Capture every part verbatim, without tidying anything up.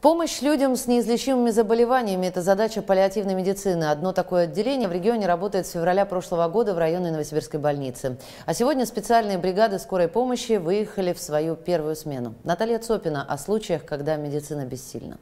Помощь людям с неизлечимыми заболеваниями – это задача паллиативной медицины. Одно такое отделение в регионе работает с февраля прошлого года в районной Новосибирской больнице. А сегодня специальные бригады скорой помощи выехали в свою первую смену. Наталья Цопина о случаях, когда медицина бессильна.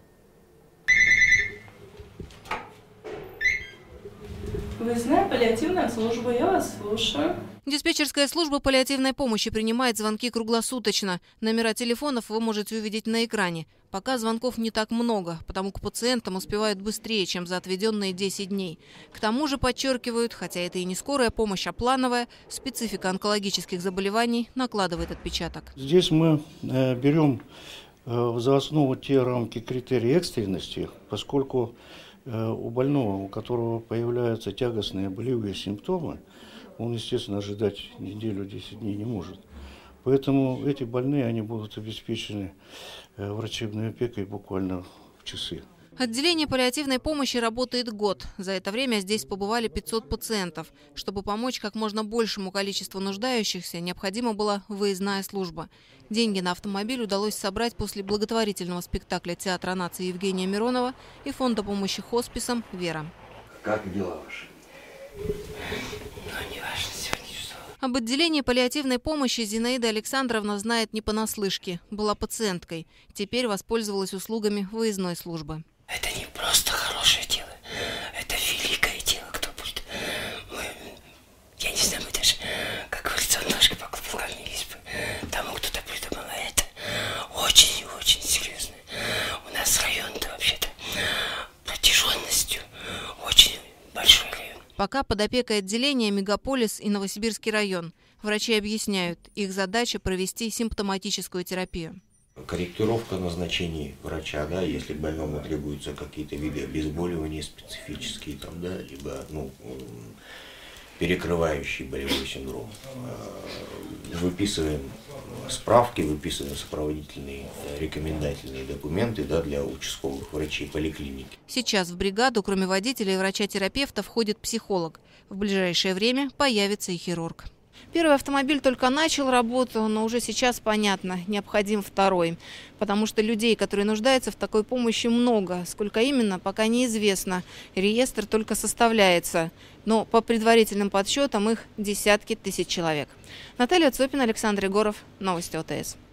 Выездная паллиативная служба, я вас слушаю. Диспетчерская служба паллиативной помощи принимает звонки круглосуточно. Номера телефонов вы можете увидеть на экране. Пока звонков не так много, потому к пациентам успевают быстрее, чем за отведенные десять дней. К тому же, подчеркивают, хотя это и не скорая помощь, а плановая, специфика онкологических заболеваний накладывает отпечаток. Здесь мы э, берем э, за основу те рамки критерий экстренности, поскольку э, у больного, у которого появляются тягостные болевые симптомы, он, естественно, ожидать неделю-десять дней не может. Поэтому эти больные, они будут обеспечены врачебной опекой буквально в часы. Отделение паллиативной помощи работает год. За это время здесь побывали пятьсот пациентов. Чтобы помочь как можно большему количеству нуждающихся, необходима была выездная служба. Деньги на автомобиль удалось собрать после благотворительного спектакля Театра нации Евгения Миронова и фонда помощи хосписам «Вера». Как дела ваши? Ну, не важно сегодня что. Об отделении паллиативной помощи Зинаида Александровна знает не понаслышке. Была пациенткой. Теперь воспользовалась услугами выездной службы. Это не просто хорошее дело, это великое дело, кто будет. Мы, я не знаю, мы даже, как говорится, ножки по клубкам не лезь бы. Тому кто-то придумал, а это очень и очень серьезно. У нас район-то вообще-то протяженностью очень большой район. Пока под опекой отделения мегаполис и Новосибирский район. Врачи объясняют, их задача провести симптоматическую терапию. Корректировка назначений врача, да, если больному требуются какие-то виды обезболивания специфические, там, да, либо ну, перекрывающий болевой синдром. Выписываем справки, выписываем сопроводительные рекомендательные документы, да, для участковых врачей поликлиники. Сейчас в бригаду, кроме водителя и врача-терапевта, входит психолог. В ближайшее время появится и хирург. Первый автомобиль только начал работу, но уже сейчас понятно, необходим второй. Потому что людей, которые нуждаются в такой помощи, много. Сколько именно, пока неизвестно. Реестр только составляется. Но по предварительным подсчетам их десятки тысяч человек. Наталья Цопина, Александр Егоров. Новости ОТС.